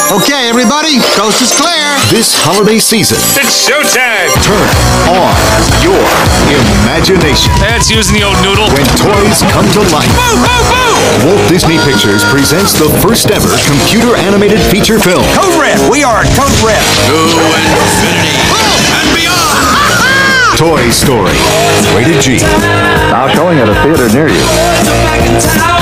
Okay, everybody, coast is clear. This holiday season, It's showtime! turn on your imagination That's using the old noodle. when toys come to life. Boo, boo, boo! Walt Disney Pictures presents the first ever computer-animated feature film. Code Red, we are Code Red. To infinity and beyond! Toy Story. Rated G. Now showing at a theater near you.